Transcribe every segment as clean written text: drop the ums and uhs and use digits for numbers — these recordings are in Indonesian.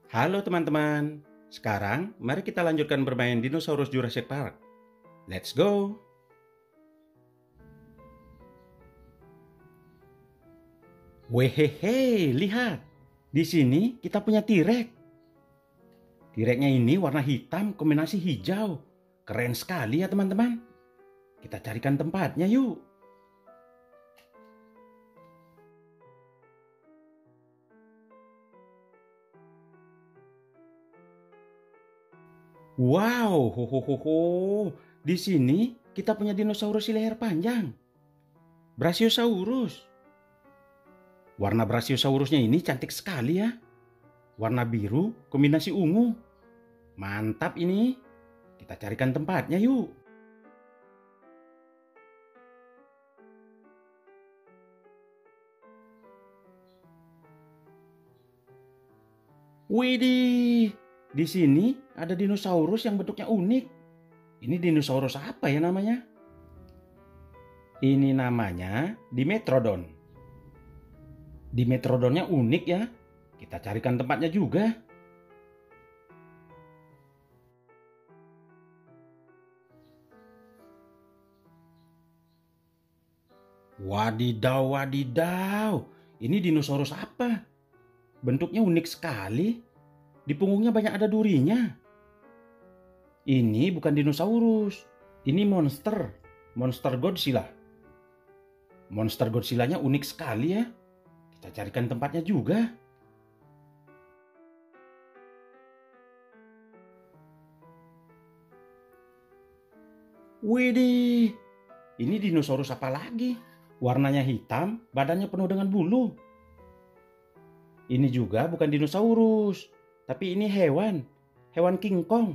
Halo teman-teman, sekarang mari kita lanjutkan bermain dinosaurus Jurassic Park. Let's go! Wehehe, lihat! Di sini kita punya T-Rex. T-Rex-nya ini warna hitam kombinasi hijau. Keren sekali ya teman-teman. Kita carikan tempatnya yuk. Wow, ho ho ho ho. Di sini kita punya dinosaurus leher panjang. Brachiosaurus. Warna Brachiosaurusnya ini cantik sekali ya. Warna biru kombinasi ungu. Mantap ini. Kita carikan tempatnya yuk. Widih, di sini ada dinosaurus yang bentuknya unik. Ini dinosaurus apa ya namanya? Ini namanya Dimetrodon. Dimetrodonnya unik ya. Kita carikan tempatnya juga. Wadidaw, wadidaw. Ini dinosaurus apa? Bentuknya unik sekali. Di punggungnya banyak ada durinya. Ini bukan dinosaurus. Ini monster. Monster Godzilla. Monster Godzilla-nya unik sekali ya. Kita carikan tempatnya juga. Widih, ini dinosaurus apa lagi? Warnanya hitam, badannya penuh dengan bulu. Ini juga bukan dinosaurus, tapi ini hewan. Hewan King Kong.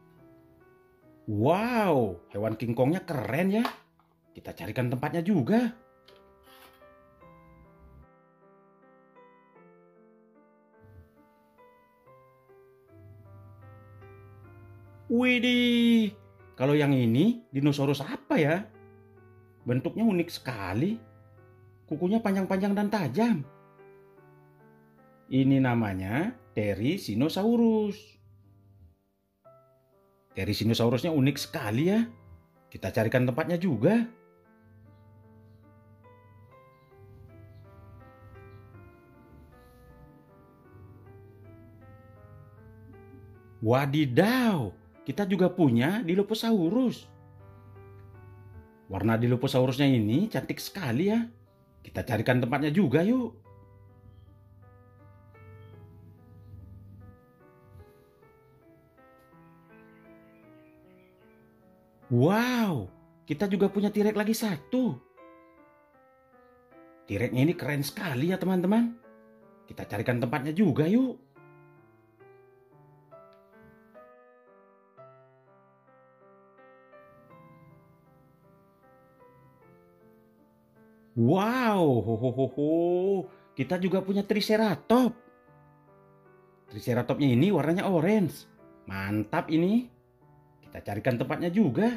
Wow, hewan King Kongnya keren ya. Kita carikan tempatnya juga. Widih, kalau yang ini dinosaurus apa ya? Bentuknya unik sekali. Kukunya panjang-panjang dan tajam. Ini namanya Therizinosaurus. Therizinosaurusnya unik sekali ya. Kita carikan tempatnya juga. Wadidaw, kita juga punya Dilophosaurus. Warna Dilophosaurusnya ini cantik sekali ya. Kita carikan tempatnya juga yuk. Wow, kita juga punya T-Rex lagi satu. T-Rex-nya ini keren sekali ya teman-teman. Kita carikan tempatnya juga yuk. Wow, ho ho ho ho. Kita juga punya Triceratops. Triceratopsnya ini warnanya orange. Mantap ini. Kita carikan tempatnya juga.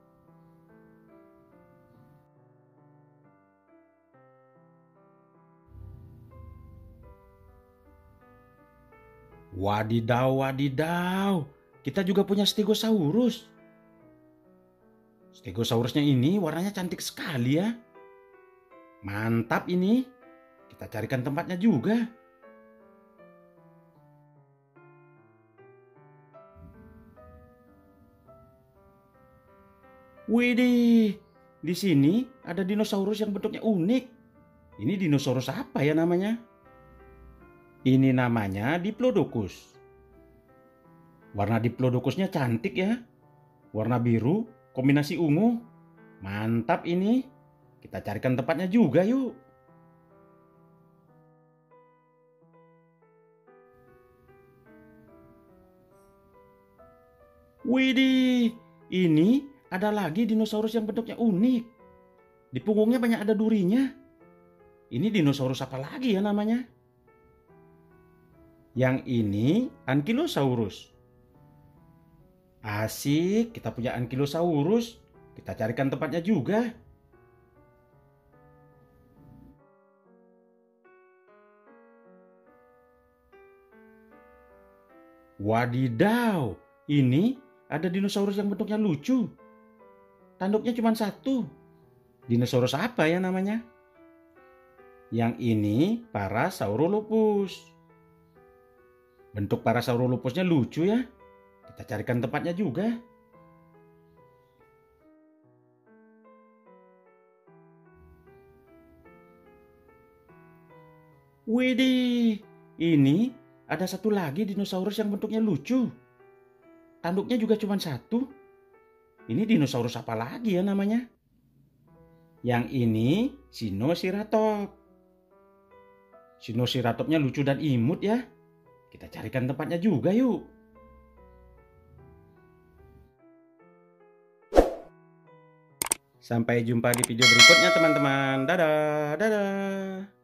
Wadidaw, wadidaw. Kita juga punya Stegosaurus. Stegosaurusnya ini warnanya cantik sekali ya. Mantap ini. Kita carikan tempatnya juga. Widih, di sini ada dinosaurus yang bentuknya unik. Ini dinosaurus apa ya namanya? Ini namanya Diplodocus. Warna Diplodocusnya cantik ya. Warna biru, kombinasi ungu. Mantap ini. Kita carikan tempatnya juga yuk. Widih, ini ada lagi dinosaurus yang bentuknya unik. Di punggungnya banyak ada durinya. Ini dinosaurus apa lagi ya namanya? Yang ini Ankylosaurus. Asik, kita punya Ankylosaurus. Kita carikan tempatnya juga. Wadidaw, ini ada dinosaurus yang bentuknya lucu. Tanduknya cuma satu. Dinosaurus apa ya namanya? Yang ini Parasaurolophus. Bentuk Parasaurolophusnya lucu ya. Kita carikan tempatnya juga. Widih, ini ada satu lagi dinosaurus yang bentuknya lucu. Tanduknya juga cuma satu. Ini dinosaurus apa lagi ya namanya? Yang ini Sinosiraptor. Sinosiraptornya lucu dan imut ya. Kita carikan tempatnya juga yuk. Sampai jumpa di video berikutnya teman-teman. Dadah, dadah.